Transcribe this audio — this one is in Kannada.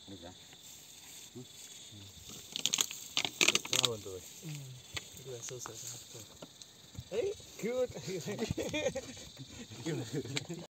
Được rồi. Naon to. Dua susu. Eh, good.